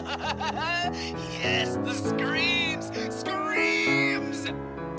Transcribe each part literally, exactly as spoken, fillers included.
Yes, the screams! Screams!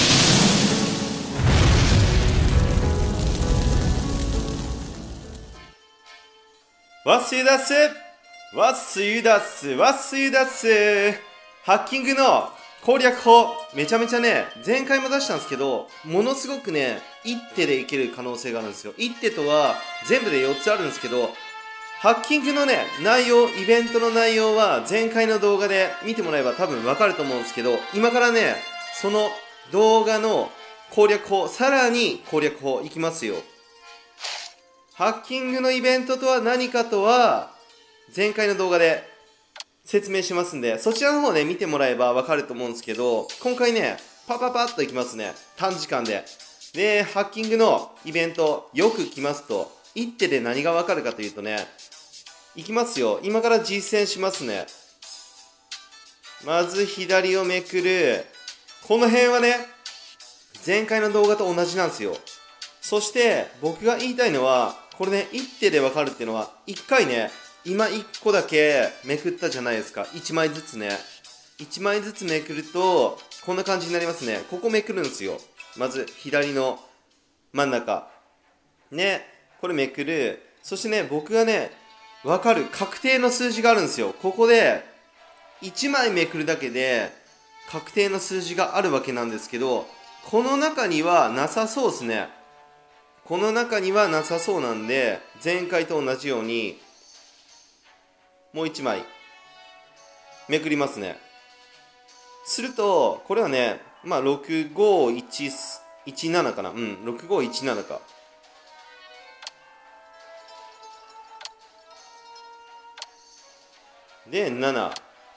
わっすいだっすわっすいだっすわっすいだっすハッキングの攻略法、めちゃめちゃね、前回も出したんですけど、ものすごくね、一手でいける可能性があるんですよ。一手とは全部でよっつあるんですけど、ハッキングのね、内容、イベントの内容は前回の動画で見てもらえば多分わかると思うんですけど、今からね、その動画の攻略法、さらに攻略法いきますよ。ハッキングのイベントとは何かとは、前回の動画で説明しますんで、そちらの方ね、見てもらえばわかると思うんですけど、今回ね、パパパッといきますね。短時間で。で、ハッキングのイベント、よく来ますと、一手で何がわかるかというとね、いきますよ。今から実践しますね。まず左をめくる。この辺はね、前回の動画と同じなんですよ。そして、僕が言いたいのは、これね、一手でわかるっていうのは、一回ね、今いっこだけめくったじゃないですか。いちまいずつね。いちまいずつめくると、こんな感じになりますね。ここめくるんですよ。まず、左の真ん中。ね。これめくる。そしてね、僕がね、わかる確定の数字があるんですよ。ここで、いちまいめくるだけで、確定の数字があるわけなんですけど、この中にはなさそうですね。この中にはなさそうなんで、前回と同じように、もういちまいめくりますね。すると、これはね、まあ、ろくごいちいちななかな。うん、ろくごいちななか。で、なな。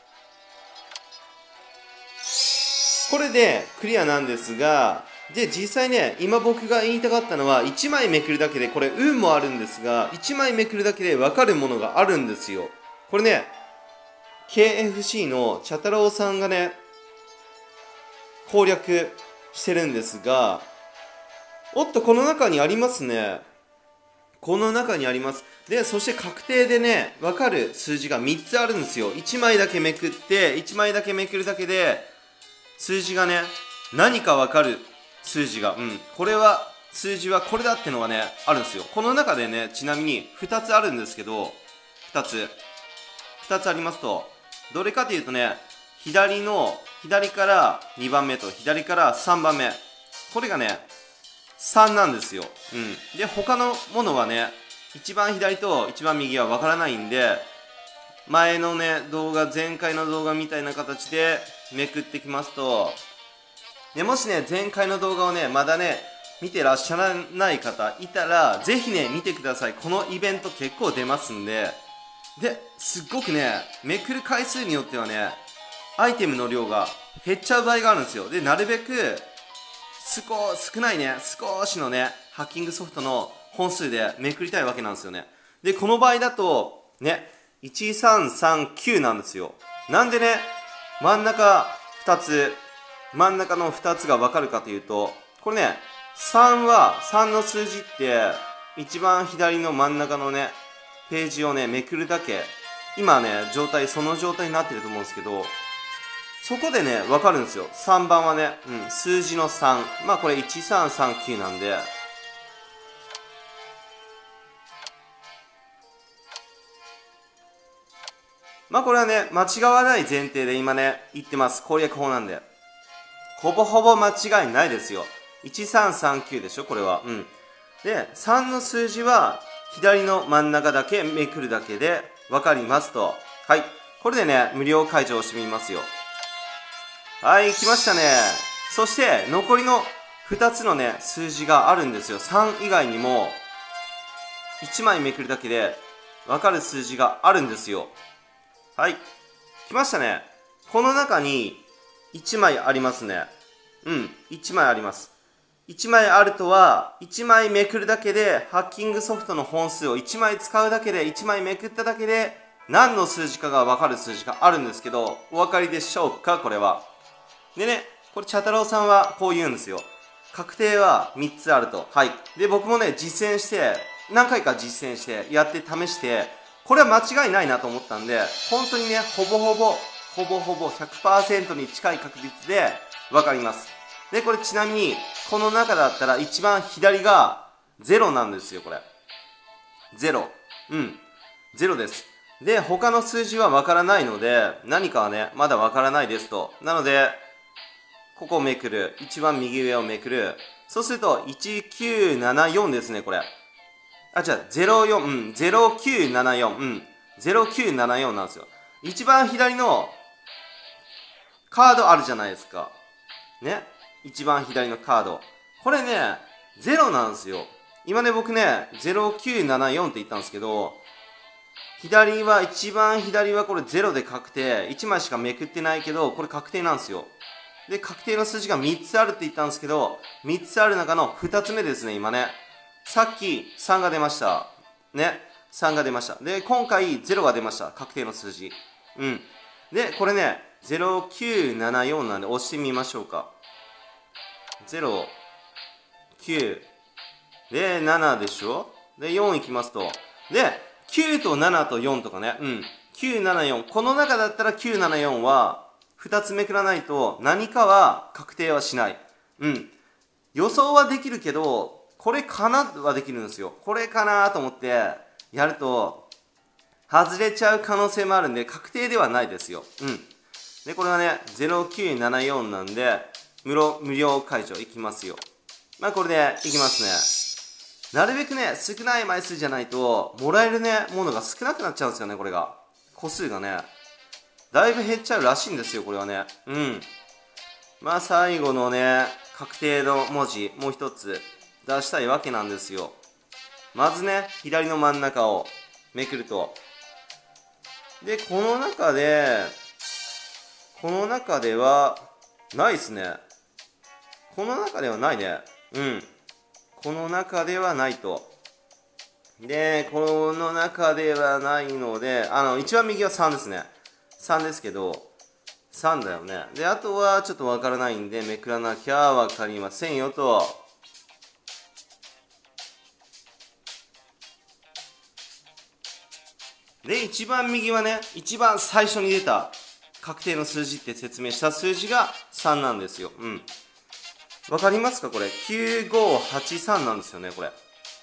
これでクリアなんですが、で、実際ね、今僕が言いたかったのは、いちまいめくるだけで、これ運もあるんですが、いちまいめくるだけで分かるものがあるんですよ。これね、ケーエフシー の茶太郎さんがね、攻略してるんですが、おっと、この中にありますね。この中にあります。で、そして確定でね、分かる数字がみっつあるんですよ。いちまいだけめくって、いちまいだけめくるだけで、数字がね、何か分かる数字が、うん、これは、数字はこれだってのがね、あるんですよ。この中でね、ちなみにふたつあるんですけど、ふたつ。ふたつありますと、どれかというとね、左の、左からにばんめと左からさんばんめ。これがね、さんなんですよ。うん。で、他のものはね、一番左と一番右はわからないんで、前のね、動画、前回の動画みたいな形でめくってきますと、で、もしね、前回の動画をね、まだね、見てらっしゃらない方いたら、ぜひね、見てください。このイベント結構出ますんで、で、すっごくね、めくる回数によってはね、アイテムの量が減っちゃう場合があるんですよ。で、なるべく、少、少ないね、少しのね、ハッキングソフトの本数でめくりたいわけなんですよね。で、この場合だと、ね、いちさんさんきゅうなんですよ。なんでね、真ん中ふたつ、真ん中のふたつがわかるかというと、これね、さんは、さんの数字って、一番左の真ん中のね、ページをね、めくるだけ、今ね、状態、その状態になってると思うんですけど、そこでね、わかるんですよ。さんばんはね、うん、数字のさん。まあこれいちさんさんきゅうなんで、まあこれはね、間違わない前提で今ね、言ってます。攻略法なんで。ほぼほぼ間違いないですよ。いちさんさんきゅうでしょ、これは。うん。で、さんの数字は、左の真ん中だけめくるだけで分かりますと。はい。これでね、無料解除をしてみますよ。はい、来ましたね。そして、残りのふたつのね、数字があるんですよ。さん以外にも、いちまいめくるだけで分かる数字があるんですよ。はい。来ましたね。この中にいちまいありますね。うん、いちまいあります。いちまいあるとは、いちまいめくるだけで、ハッキングソフトの本数をいちまい使うだけで、いちまいめくっただけで、何の数字かが分かる数字があるんですけど、お分かりでしょうか、これは。でね、これ、茶太郎さんはこう言うんですよ。確定はみっつあると。はい。で、僕もね、実践して、何回か実践して、やって試して、 これは間違いないなと思ったんで、本当にね、ほぼほぼ、ほぼほぼ ひゃくパーセント に近い確率でわかります。で、これちなみに、この中だったら一番左がゼロなんですよ、これ。ゼロ。うん。ゼロです。で、他の数字はわからないので、何かはね、まだわからないですと。なので、ここをめくる。一番右上をめくる。そうすると、いちきゅうななよんですね、これ。あ、違う、ゼロよん、うん、ゼロきゅうななよん、うん、ゼロきゅうななよんなんですよ。一番左のカードあるじゃないですか。ね。一番左のカード。これね、ゼロなんですよ。今ね、僕ね、ゼロきゅうななよんって言ったんですけど、左は、一番左はこれゼロで確定。いちまいしかめくってないけど、これ確定なんですよ。で、確定の数字がみっつあるって言ったんですけど、みっつある中のふたつめですね、今ね。さっきさんが出ました。ね。さんが出ました。で、今回ゼロが出ました。確定の数字。うん。で、これね、ゼロきゅうななよんなんで押してみましょうか。ゼロ、きゅう、で、ななでしょ。で、よんいきますと。で、きゅうとななとよんとかね。うん。きゅうななよん。この中だったらきゅうななよんは、ふたつめくらないと何かは確定はしない。うん。予想はできるけど、これかなはできるんですよ。これかなと思ってやると、外れちゃう可能性もあるんで、確定ではないですよ。うん。で、これはね、ゼロきゅうななよんなんで、無料、無料解除いきますよ。まあこれでいきますね。なるべくね、少ない枚数じゃないと、もらえるね、ものが少なくなっちゃうんですよね、これが。個数がね。だいぶ減っちゃうらしいんですよ、これはね。うん。まあ最後のね、確定の文字、もう一つ出したいわけなんですよ。まずね、左の真ん中をめくると。で、この中で、この中では、ないっすね。この中ではないね。うん。この中ではないと。で、この中ではないので、あの、一番右はさんですね。さんですけど、さんだよね。で、あとはちょっとわからないんで、めくらなきゃわかりませんよと。で、一番右はね、一番最初に出た確定の数字って説明した数字がさんなんですよ。うん。わかりますかこれ。きゅうごはちさんなんですよね、これ。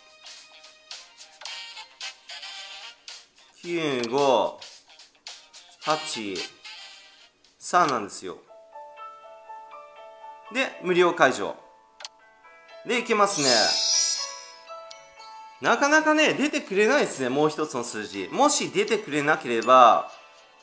きゅうごはちさんなんですよ。で、無料解除。で、いけますね。なかなかね、出てくれないですね、もう一つの数字。もし出てくれなければ、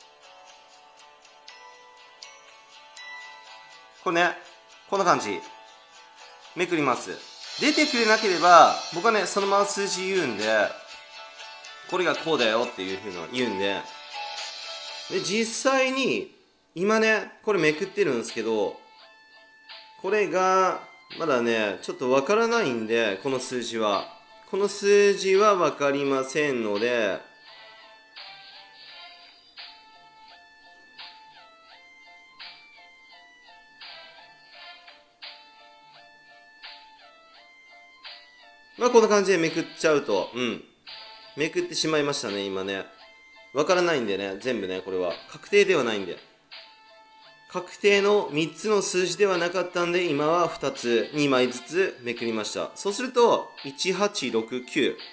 これね、こんな感じ。めくります。出てくれなければ、僕はね、そのまま数字言うんで、これがこうだよっていうふうに言うんで、で、実際に、今ね、これめくってるんですけど、これが、まだね、ちょっとわからないんで、この数字は。この数字はわかりませんので、まあこんな感じでめくっちゃうと、うん。めくってしまいましたね、今ね。わからないんでね、全部ね、これは。確定ではないんで。確定のみっつの数字ではなかったんで、今はふたつ、にまいずつめくりました。そうすると、いちはちろくきゅう。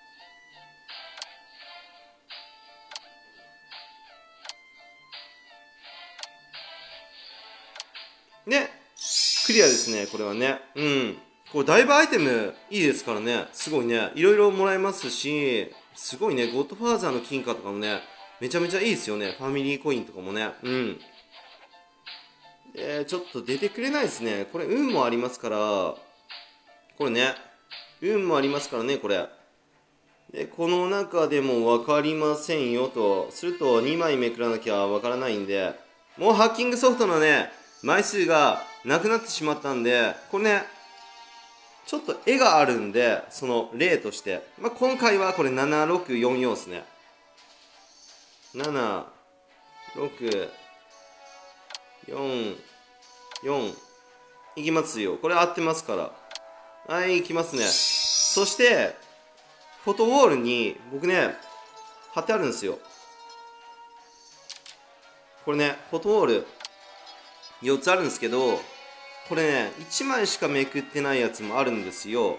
ね、クリアですね、これはね。うん。これだいぶアイテムいいですからね。すごいね。いろいろもらえますし、すごいね。ゴッドファーザーの金貨とかもね、めちゃめちゃいいですよね。ファミリーコインとかもね。うん。えー、ちょっと出てくれないですね。これ運もありますから、これね。運もありますからね、これ。で、この中でも分かりませんよと。するとにまいめくらなきゃ分からないんで、もうハッキングソフトのね、枚数がなくなってしまったんで、これね、ちょっと絵があるんで、その例として。まあ、今回はこれななろくよんよんですね。なな、ろく、よん、よん。いきますよ。これ合ってますから。はい、いきますね。そして、フォトウォールに、僕ね、 貼ってあるんですよ。これね、フォトウォールよっつあるんですけど、これね、いちまいしかめくってないやつもあるんですよ。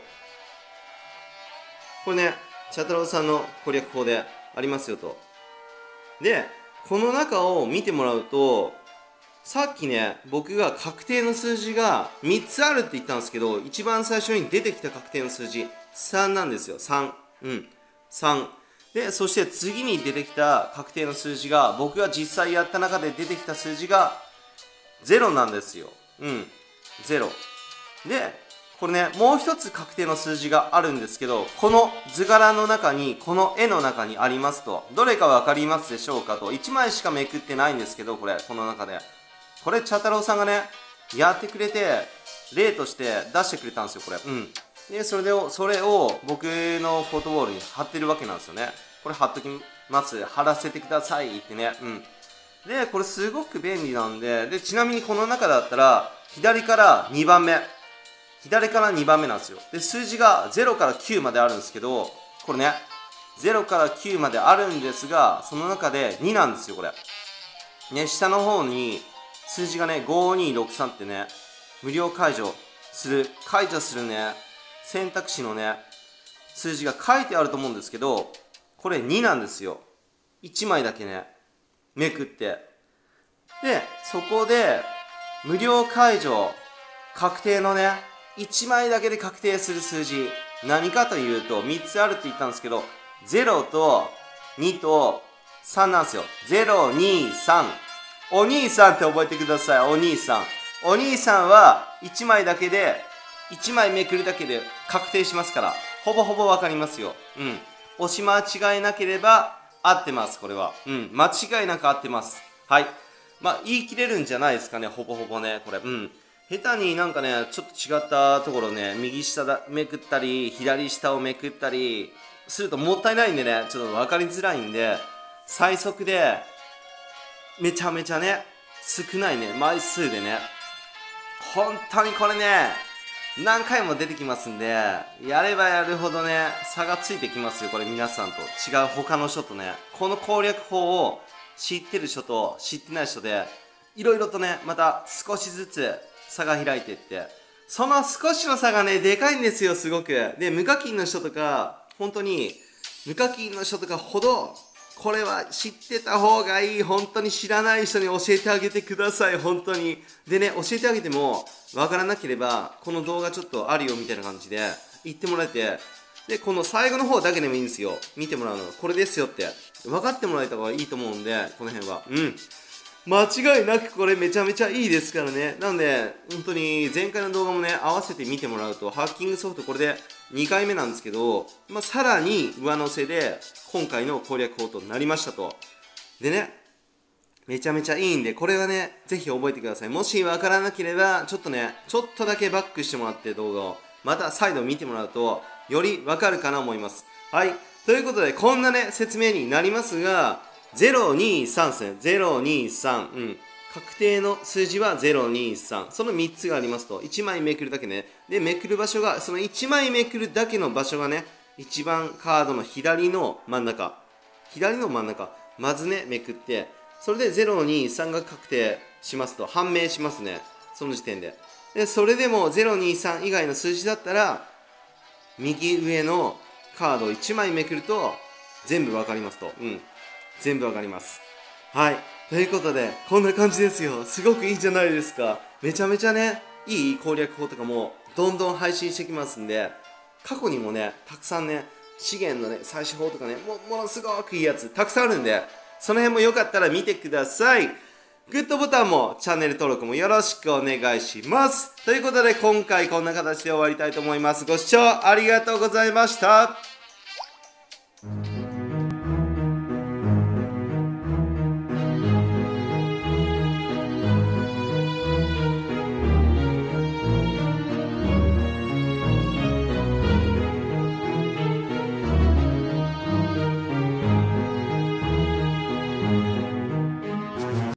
これね、茶太郎さんの攻略法でありますよと。で、この中を見てもらうと、さっきね、僕が確定の数字がみっつあるって言ったんですけど、一番最初に出てきた確定の数字、さんなんですよ。さん。うん。さん。で、そして次に出てきた確定の数字が、僕が実際やった中で出てきた数字がゼロなんですよ。うん。ゼロ。で、これね、もう一つ確定の数字があるんですけど、この図柄の中に、この絵の中にありますと、どれかわかりますでしょうかと、いちまいしかめくってないんですけど、これ、この中で。これ、茶太郎さんがね、やってくれて、例として出してくれたんですよ、これ。うん。で、それで、それを僕のフォトウォールに貼ってるわけなんですよね。これ貼っときます。貼らせてくださいってね。うん。で、これすごく便利なんで、で、ちなみにこの中だったら、左からにばんめ。左からにばんめなんですよ。で、数字がゼロからきゅうまであるんですけど、これね、ゼロからきゅうまであるんですが、その中でになんですよ、これ。ね、下の方に、数字がね、ごにろくさんってね、無料解除する、解除するね、選択肢のね、数字が書いてあると思うんですけど、これになんですよ。いちまいだけね、めくって。で、そこで、無料解除、確定のね、いちまいだけで確定する数字、何かというと、みっつあるって言ったんですけど、ゼロとにとさんなんですよ。ゼロ、に、さん。お兄さんって覚えてください、お兄さん。お兄さんはいちまいだけで、いちまいめくるだけで確定しますから、ほぼほぼわかりますよ。うん。押し間違いなければ合ってます、これは。うん。間違いなく合ってます。はい。まあ、言い切れるんじゃないですかね、ほぼほぼね、これ。うん。下手になんかね、ちょっと違ったところね、右下だめくったり、左下をめくったりするともったいないんでね、ちょっと分かりづらいんで、最速で、めちゃめちゃね、少ないね、枚数でね、本当にこれね、何回も出てきますんで、やればやるほどね、差がついてきますよ、これ皆さんと。違う他の人とね、この攻略法を知ってる人と知ってない人で、いろいろとね、また少しずつ、差が開いていって、その少しの差がね、でかいんですよ、すごく。で、無課金の人とか、本当に、無課金の人とかほど、これは知ってた方がいい。本当に知らない人に教えてあげてください、本当に。でね、教えてあげても、わからなければ、この動画ちょっとあるよ、みたいな感じで、言ってもらえて、で、この最後の方だけでもいいんですよ。見てもらうの。これですよって。分かってもらえた方がいいと思うんで、この辺は。うん。間違いなくこれめちゃめちゃいいですからね。なので、本当に前回の動画もね、合わせて見てもらうと、ハッキングソフトこれでにかいめなんですけど、まあ、さらに上乗せで、今回の攻略法となりましたと。でね、めちゃめちゃいいんで、これはね、ぜひ覚えてください。もしわからなければ、ちょっとね、ちょっとだけバックしてもらって動画を、また再度見てもらうと、よりわかるかなと思います。はい。ということで、こんなね、説明になりますが、ゼロ、に、さんですね。ゼロ、に、さん。うん。確定の数字はゼロ、に、さん。そのみっつがありますと。いちまいめくるだけね。で、めくる場所が、そのいちまいめくるだけの場所がね、一番カードの左の真ん中。左の真ん中。まずね、めくって、それでゼロ、に、さんが確定しますと。判明しますね。その時点で。で、それでもゼロ、に、さん以外の数字だったら、右上のカードをいちまいめくると、全部わかりますと。うん。全部わかります。はい。ということで、こんな感じですよ。すごくいいじゃないですか。めちゃめちゃね、いい攻略法とかもどんどん配信してきますんで、過去にもね、たくさんね、資源のね、採取法とかね、も、ものすごくいいやつ、たくさんあるんで、その辺もよかったら見てください。グッドボタンも、チャンネル登録もよろしくお願いします。ということで、今回こんな形で終わりたいと思います。ご視聴ありがとうございました。